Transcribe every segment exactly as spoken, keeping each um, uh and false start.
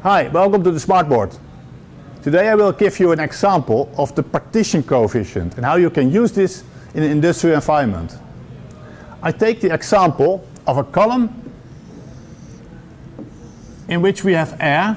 Hi, welcome to the Smartboard. Today I will give you an example of the partition coefficient and how you can use this in an industrial environment. I take the example of a column in which we have air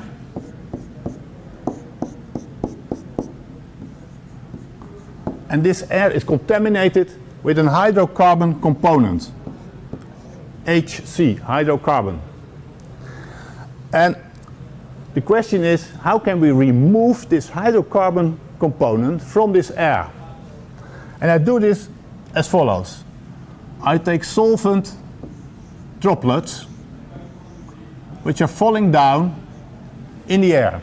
and this air is contaminated with an hydrocarbon component, H C, hydrocarbon. And the question is, how can we remove this hydrocarbon component from this air? And I do this as follows. I take solvent droplets which are falling down in the air.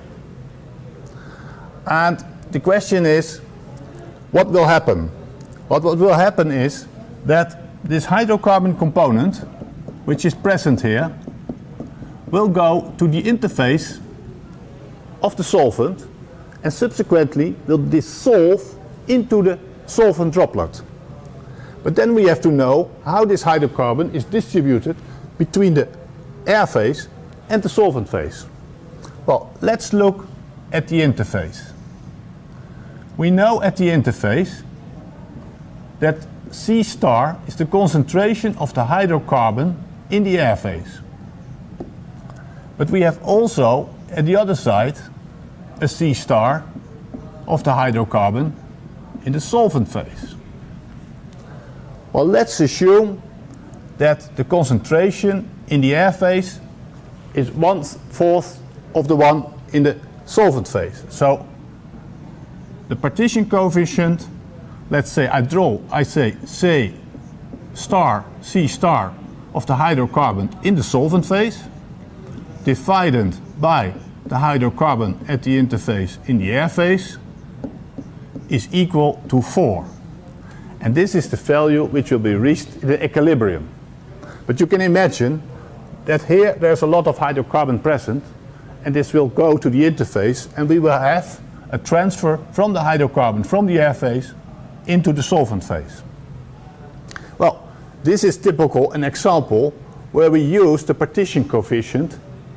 And the question is, what will happen? What, what will happen is that this hydrocarbon component, which is present here, will go to the interface of the solvent and subsequently will dissolve into the solvent droplet. But then we have to know how this hydrocarbon is distributed between the air phase and the solvent phase. Well, let's look at the interface. We know at the interface that C star is the concentration of the hydrocarbon in the air phase. But we have also at the other side a C star of the hydrocarbon in the solvent phase. Well, let's assume that the concentration in the air phase is one fourth of the one in the solvent phase. So the partition coefficient, let's say I draw, I say C star, C star of the hydrocarbon in the solvent phase, divided by the hydrocarbon at the interface in the air phase, is equal to four. And this is the value which will be reached in the equilibrium. But you can imagine that here there's a lot of hydrocarbon present, and this will go to the interface, and we will have a transfer from the hydrocarbon from the air phase into the solvent phase. Well, this is typical an example where we use the partition coefficient,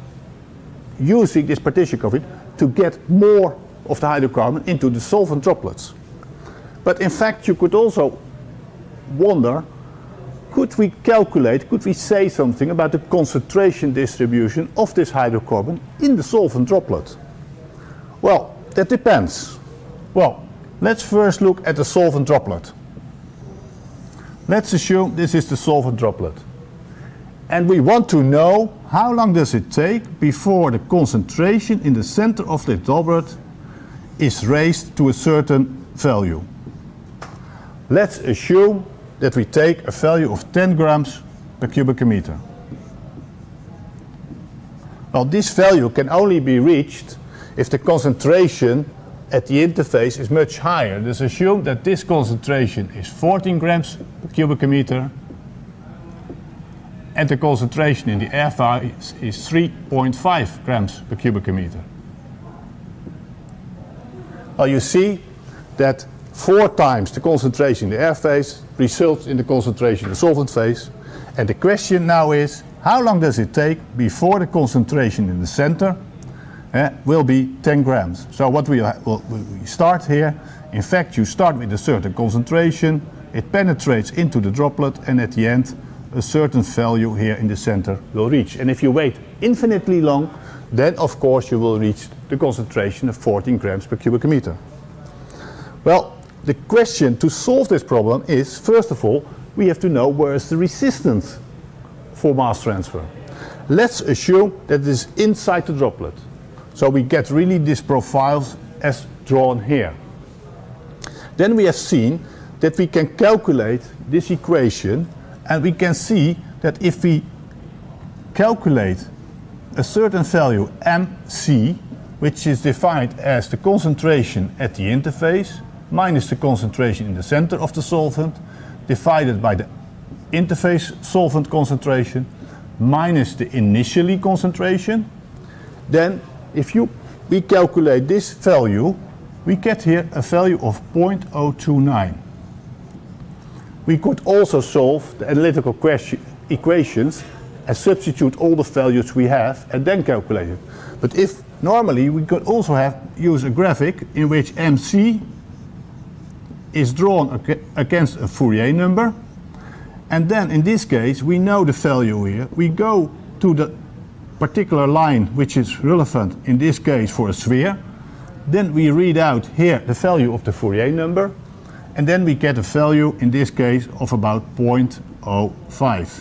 using this partition coefficient to get more of the hydrocarbon into the solvent droplets. But in fact you could also wonder, could we calculate, could we say something about the concentration distribution of this hydrocarbon in the solvent droplet? Well, that depends. Well, let's first look at the solvent droplet. Let's assume this is the solvent droplet. And we want to know how long does it take before the concentration in the center of the droplet is raised to a certain value. Let's assume that we take a value of ten grams per cubic meter. Well, this value can only be reached if the concentration at the interface is much higher. Let's assume that this concentration is fourteen grams per cubic meter and the concentration in the air phase is three point five grams per cubic meter. Well, you see that four times the concentration in the air phase results in the concentration in the solvent phase. And the question now is, how long does it take before the concentration in the center uh, will be ten grams? So what we, well, we start here, in fact you start with a certain concentration, it penetrates into the droplet, and at the end a certain value here in the center will reach. And if you wait infinitely long, then of course you will reach the concentration of fourteen grams per cubic meter. Well, the question to solve this problem is, first of all, we have to know where is the resistance for mass transfer. Let's assume that it is inside the droplet. So we get really these profiles as drawn here. Then we have seen that we can calculate this equation, and we can see that if we calculate a certain value mc, which is defined as the concentration at the interface minus the concentration in the center of the solvent divided by the interface solvent concentration minus the initially concentration, then if you we calculate this value, we get here a value of zero point zero two nine. We could also solve the analytical question, equations and substitute all the values we have and then calculate it. But if normally we could also have use a graphic in which M C is drawn ag against a Fourier number, and then in this case we know the value here. We go to the particular line which is relevant in this case for a sphere, then we read out here the value of the Fourier number, and then we get a value in this case of about zero point zero five.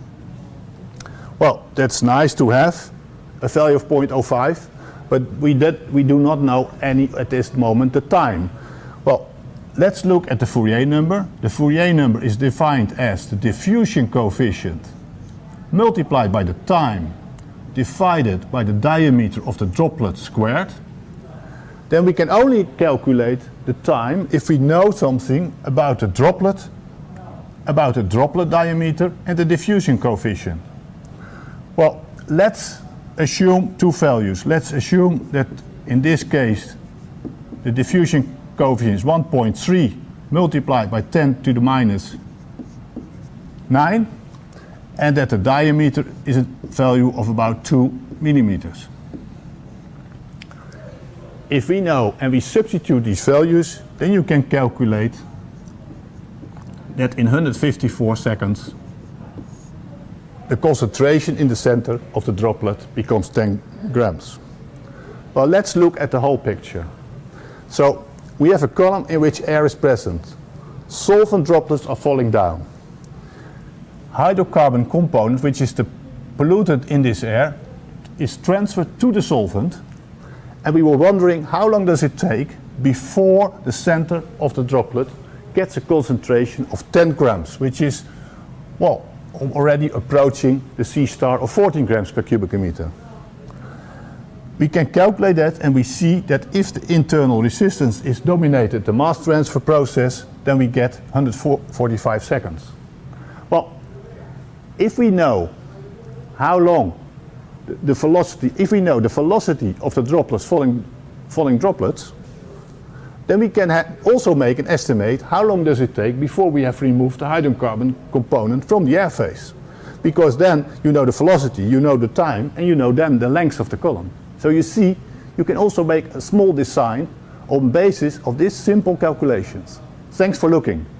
Well, that's nice to have a value of zero point zero five, but we, did, we do not know any at this moment the time. Well, let's look at the Fourier number. The Fourier number is defined as the diffusion coefficient multiplied by the time divided by the diameter of the droplet squared. Then we can only calculate the time if we know something about the droplet, about the droplet diameter and the diffusion coefficient. Well, let's assume two values. Let's assume that in this case the diffusion coefficient is one point three multiplied by ten to the minus nine, and that the diameter is a value of about two millimeters. If we know and we substitute these values, then you can calculate that in one hundred fifty-four seconds the concentration in the center of the droplet becomes ten grams. Well, let's look at the whole picture. So we have a column in which air is present. Solvent droplets are falling down. Hydrocarbon component, which is the pollutant in this air, is transferred to the solvent, and we were wondering how long does it take before the center of the droplet gets a concentration of ten grams, which is, well, already approaching the C star of fourteen grams per cubic meter. We can calculate that, and we see that if the internal resistance is dominated the mass transfer process, then we get one hundred forty-five seconds. Well, if we know how long the, the velocity, if we know the velocity of the droplets, falling, falling droplets, then we can also make an estimate how long does it take before we have removed the hydrocarbon component from the air phase. Because then you know the velocity, you know the time, and you know then the length of the column. So you see, you can also make a small design on basis of these simple calculations. Thanks for looking.